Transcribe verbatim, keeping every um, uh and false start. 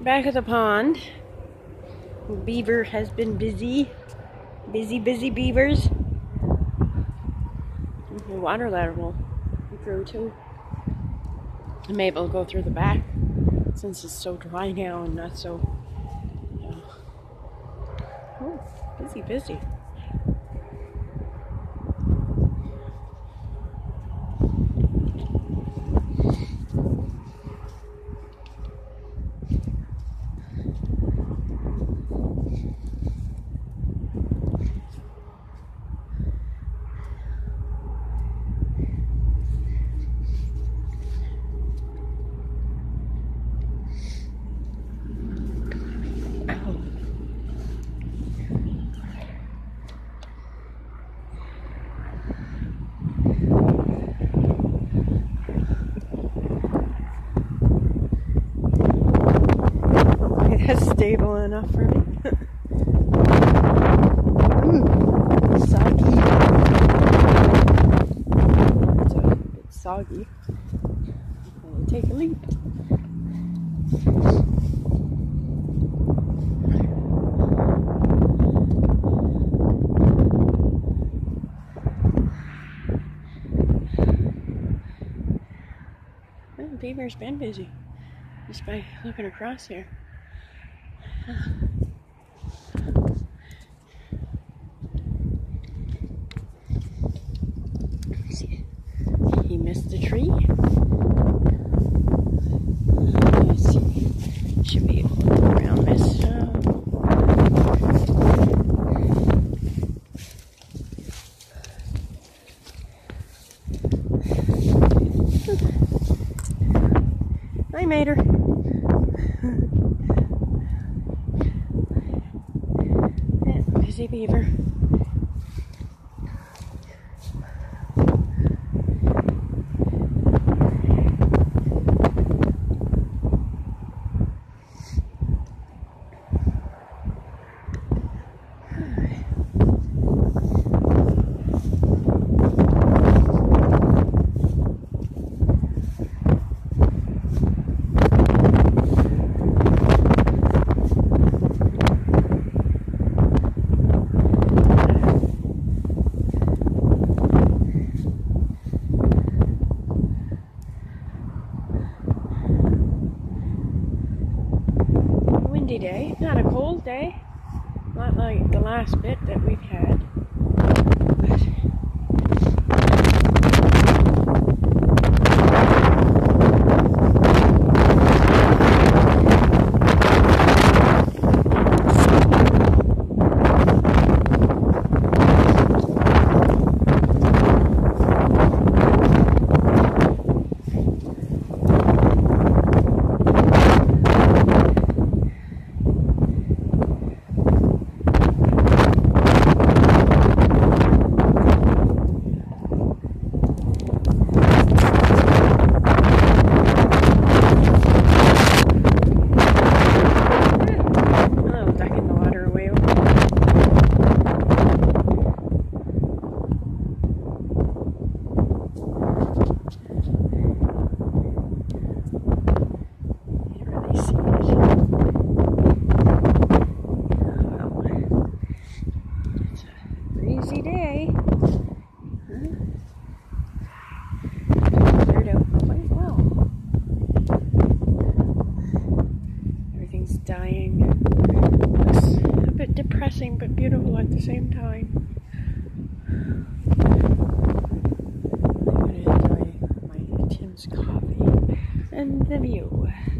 Back at the pond. Beaver has been busy. Busy, busy beavers. The water ladder will grow too. I'm able to go through the back since it's so dry now and not so. Yeah. Oh, busy, busy. That's stable enough for me. Ooh, soggy. It's a bit soggy. I'll take a leap. Well, the beaver's been busy just by looking across here. He missed the tree. Yes, he should be able to go around this. Uh, I made her. Busy beaver. Windy day, not a cold day, not like the last bit that we've had. But breezy day. Huh? Turned out quite well. Everything's dying. Looks a bit depressing but beautiful at the same time. I'm gonna enjoy my Tim's coffee and the view.